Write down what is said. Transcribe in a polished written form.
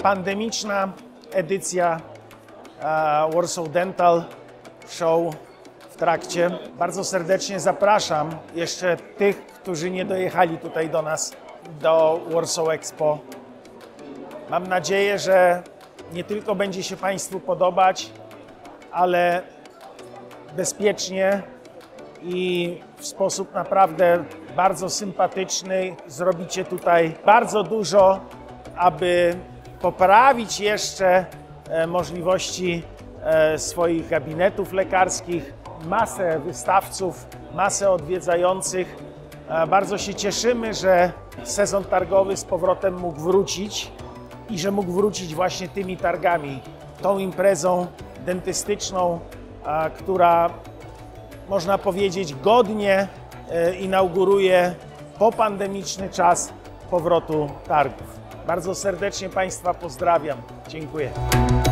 Pandemiczna edycja Warsaw Dental Show w trakcie. Bardzo serdecznie zapraszam jeszcze tych, którzy nie dojechali tutaj do nas, do Warsaw Expo. Mam nadzieję, że nie tylko będzie się Państwu podobać, ale bezpiecznie i w sposób naprawdę bardzo sympatyczny zrobicie tutaj bardzo dużo, aby poprawić jeszcze możliwości swoich gabinetów lekarskich, masę wystawców, masę odwiedzających. Bardzo się cieszymy, że sezon targowy z powrotem mógł wrócić i że mógł wrócić właśnie tymi targami, tą imprezą dentystyczną, która, można powiedzieć, godnie inauguruje popandemiczny czas powrotu targów. Bardzo serdecznie Państwa pozdrawiam. Dziękuję.